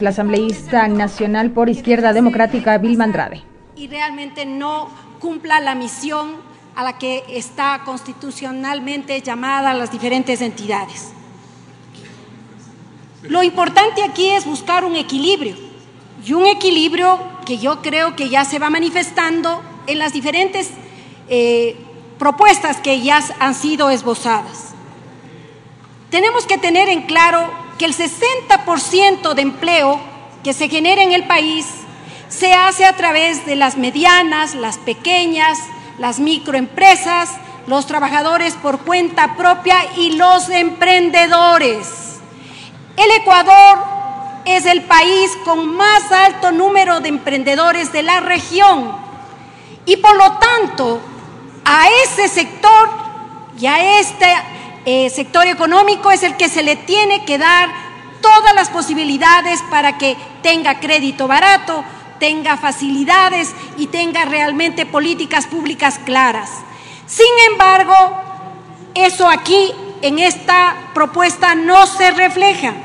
La asambleísta nacional por Izquierda Democrática, Vilma Andrade. Y realmente no cumpla la misión a la que está constitucionalmente llamada las diferentes entidades. Lo importante aquí es buscar un equilibrio, y un equilibrio que yo creo que ya se va manifestando en las diferentes propuestas que ya han sido esbozadas. Tenemos que tener en claro que el 60% de empleo que se genera en el país se hace a través de las medianas, las pequeñas, las microempresas, los trabajadores por cuenta propia y los emprendedores. El Ecuador es el país con más alto número de emprendedores de la región y por lo tanto a ese sector y a este sector económico es el que se le tiene que dar todas las posibilidades para que tenga crédito barato, tenga facilidades y tenga realmente políticas públicas claras. Sin embargo, eso aquí en esta propuesta no se refleja.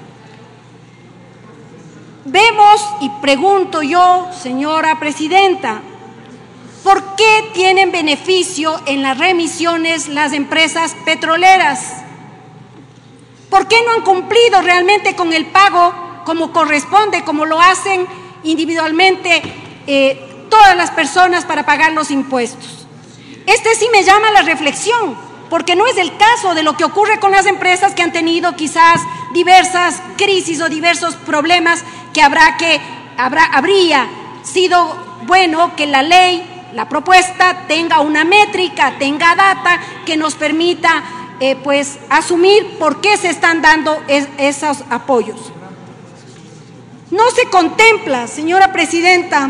Vemos y pregunto yo, señora presidenta, ¿por qué tienen beneficio en las remisiones las empresas petroleras? ¿Por qué no han cumplido realmente con el pago como corresponde, como lo hacen individualmente todas las personas para pagar los impuestos? Este sí me llama a la reflexión, porque no es el caso de lo que ocurre con las empresas que han tenido quizás diversas crisis o diversos problemas que habría sido bueno que la ley, la propuesta tenga una métrica, tenga data que nos permita pues asumir por qué se están dando esos apoyos. No se contempla, señora presidenta,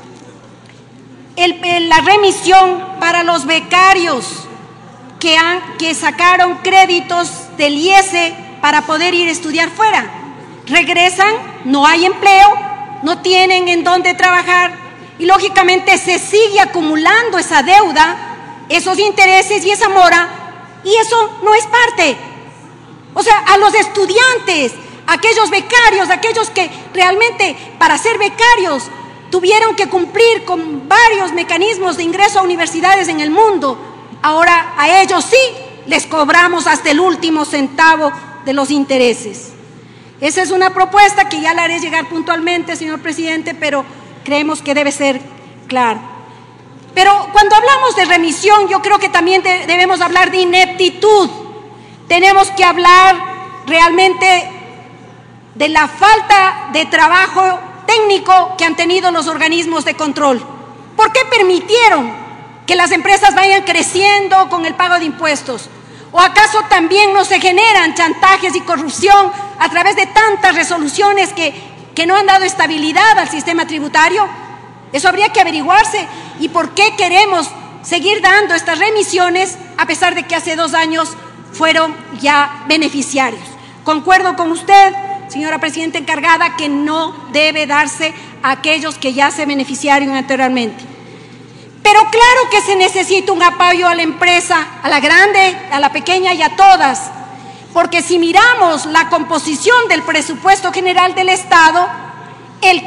la remisión para los becarios que sacaron créditos del IESE para poder ir a estudiar fuera. Regresan, no hay empleo, no tienen en dónde trabajar y lógicamente se sigue acumulando esa deuda, esos intereses y esa mora, y eso no es parte. O sea, a los estudiantes, aquellos becarios, aquellos que realmente para ser becarios tuvieron que cumplir con varios mecanismos de ingreso a universidades en el mundo, ahora a ellos sí les cobramos hasta el último centavo de los intereses. Esa es una propuesta que ya la haré llegar puntualmente, señor presidente, pero creemos que debe ser claro. Pero cuando hablamos de remisión, yo creo que también debemos hablar de ineptitud. Tenemos que hablar realmente de la falta de trabajo técnico que han tenido los organismos de control. ¿Por qué permitieron que las empresas vayan creciendo con el pago de impuestos? ¿O acaso también no se generan chantajes y corrupción a través de tantas resoluciones que no han dado estabilidad al sistema tributario? Eso habría que averiguarse. ¿Y por qué queremos seguir dando estas remisiones a pesar de que hace 2 años fueron ya beneficiarios? Concuerdo con usted, señora presidenta encargada, que no debe darse a aquellos que ya se beneficiaron anteriormente. Pero claro que se necesita un apoyo a la empresa, a la grande, a la pequeña y a todas, porque si miramos la composición del presupuesto general del Estado, el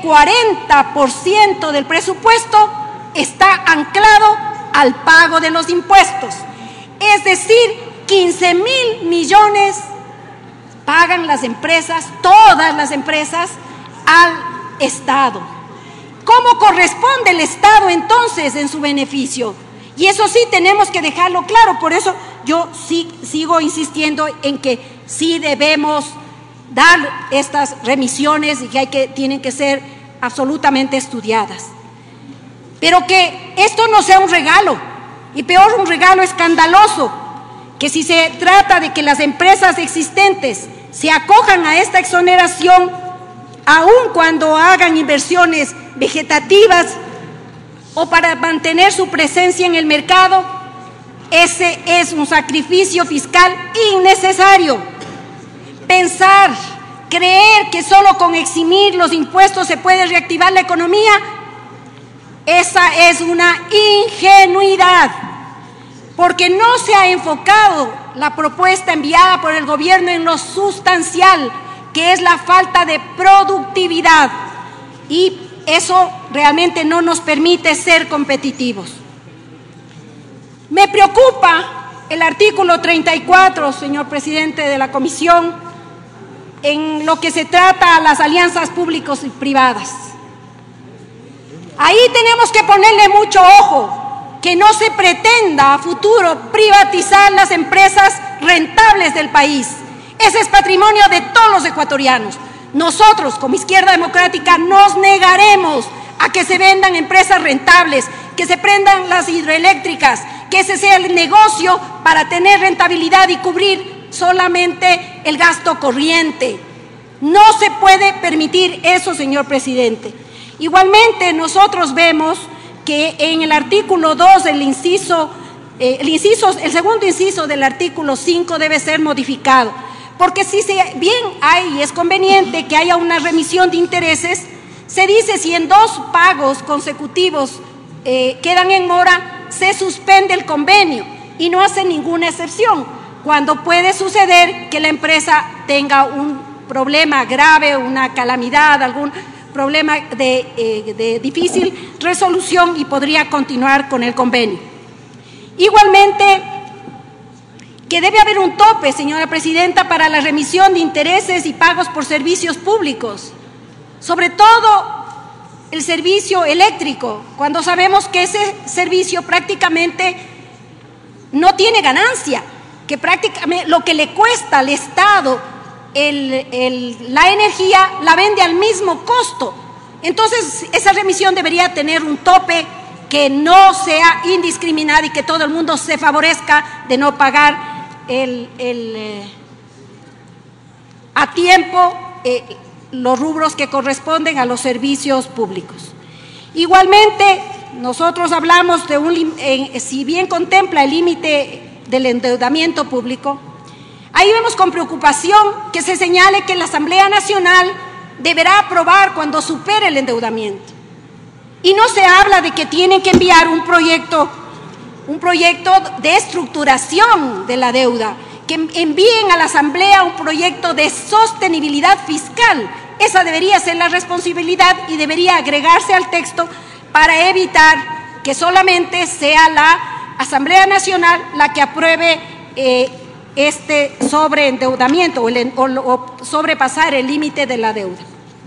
40% del presupuesto está anclado al pago de los impuestos. Es decir, 15.000 millones pagan las empresas, todas las empresas, al Estado. ¿Cómo corresponde el Estado entonces en su beneficio? Y eso sí tenemos que dejarlo claro, por eso yo sí sigo insistiendo en que sí debemos dar estas remisiones y que tienen que ser absolutamente estudiadas. Pero que esto no sea un regalo, y peor un regalo escandaloso, que si se trata de que las empresas existentes se acojan a esta exoneración, aun cuando hagan inversiones vegetativas o para mantener su presencia en el mercado, ese es un sacrificio fiscal innecesario. Pensar, creer que solo con eximir los impuestos se puede reactivar la economía, esa es una ingenuidad, porque no se ha enfocado la propuesta enviada por el gobierno en lo sustancial, que es la falta de productividad, y eso realmente no nos permite ser competitivos. Me preocupa el artículo 34, señor presidente de la Comisión, en lo que se trata a las alianzas públicos y privadas. Ahí tenemos que ponerle mucho ojo, que no se pretenda a futuro privatizar las empresas rentables del país. Ese es patrimonio de todos los ecuatorianos. Nosotros, como Izquierda Democrática, nos negaremos a que se vendan empresas rentables, que se prendan las hidroeléctricas, que ese sea el negocio para tener rentabilidad y cubrir solamente el gasto corriente. No se puede permitir eso, señor presidente. Igualmente, nosotros vemos que en el artículo 2, el segundo inciso del artículo 5 debe ser modificado, porque si bien hay y es conveniente que haya una remisión de intereses, se dice si en 2 pagos consecutivos quedan en mora, se suspende el convenio y no hace ninguna excepción, cuando puede suceder que la empresa tenga un problema grave, una calamidad, algún problema de difícil resolución y podría continuar con el convenio. Igualmente, que debe haber un tope, señora presidenta, para la remisión de intereses y pagos por servicios públicos, sobre todo el servicio eléctrico, cuando sabemos que ese servicio prácticamente no tiene ganancia, que prácticamente lo que le cuesta al Estado la energía la vende al mismo costo. Entonces, esa remisión debería tener un tope que no sea indiscriminada y que todo el mundo se favorezca de no pagar a tiempo los rubros que corresponden a los servicios públicos. Igualmente, nosotros hablamos de si bien contempla el límite del endeudamiento público, ahí vemos con preocupación que se señale que la Asamblea Nacional deberá aprobar cuando supere el endeudamiento. Y no se habla de que tienen que enviar un proyecto de estructuración de la deuda, que envíen a la Asamblea un proyecto de sostenibilidad fiscal. Esa debería ser la responsabilidad y debería agregarse al texto para evitar que solamente sea la Asamblea Nacional la que apruebe este sobreendeudamiento o sobrepasar el límite de la deuda.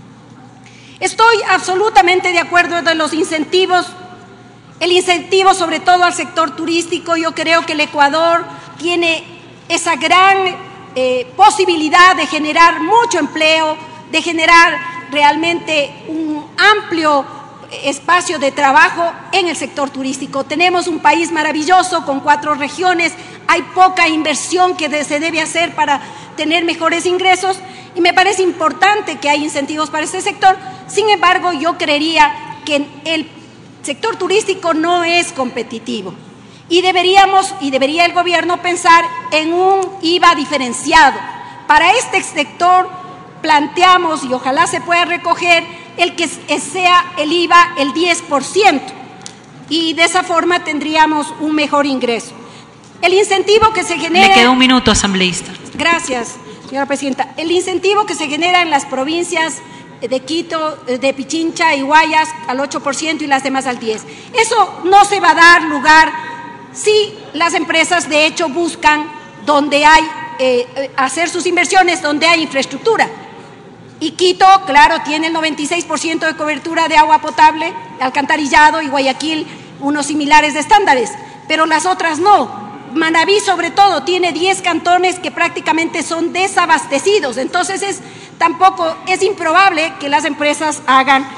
Estoy absolutamente de acuerdo de los incentivos, el incentivo sobre todo al sector turístico. Yo creo que el Ecuador tiene esa gran posibilidad de generar mucho empleo, de generar realmente un amplio espacio de trabajo en el sector turístico. Tenemos un país maravilloso con 4 regiones, hay poca inversión que se debe hacer para tener mejores ingresos y me parece importante que haya incentivos para este sector. Sin embargo, yo creería que el sector turístico no es competitivo y debería el gobierno pensar en un IVA diferenciado. Para este sector planteamos, y ojalá se pueda recoger, el que sea el IVA el 10%, y de esa forma tendríamos un mejor ingreso. El incentivo que se genera... Le queda un minuto, asambleísta. Gracias, señora presidenta. El incentivo que se genera en las provincias de Quito, de Pichincha y Guayas al 8% y las demás al 10%. Eso no se va a dar lugar si las empresas de hecho buscan donde hay, hacer sus inversiones donde hay infraestructura. Y Quito, claro, tiene el 96% de cobertura de agua potable, alcantarillado, y Guayaquil unos similares de estándares, pero las otras no. Manabí, sobre todo, tiene 10 cantones que prácticamente son desabastecidos. Entonces, tampoco es improbable que las empresas hagan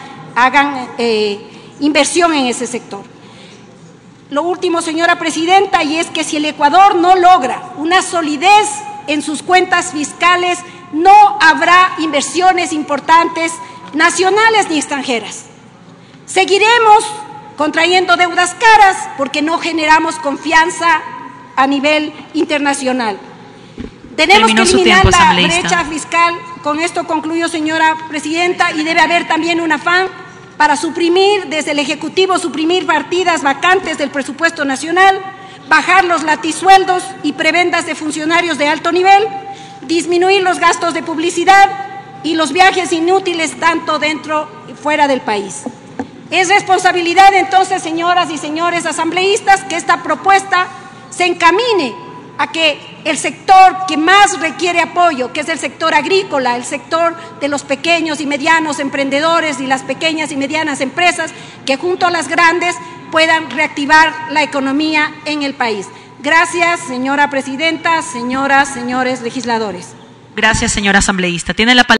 inversión en ese sector. Lo último, señora presidenta, y es que si el Ecuador no logra una solidez en sus cuentas fiscales, no habrá inversiones importantes nacionales ni extranjeras. Seguiremos contrayendo deudas caras porque no generamos confianza a nivel internacional. Tenemos que eliminar la brecha fiscal. Con esto concluyo, señora presidenta, y debe haber también un afán para suprimir, desde el Ejecutivo, suprimir partidas vacantes del presupuesto nacional, bajar los latisueldos y prebendas de funcionarios de alto nivel, disminuir los gastos de publicidad, y los viajes inútiles tanto dentro y fuera del país. Es responsabilidad entonces, señoras y señores asambleístas, que esta propuesta se encamine a que el sector que más requiere apoyo, que es el sector agrícola, el sector de los pequeños y medianos emprendedores y las pequeñas y medianas empresas, que junto a las grandes puedan reactivar la economía en el país. Gracias, señora presidenta, señoras, señores legisladores. Gracias, señora asambleísta. Tiene la palabra.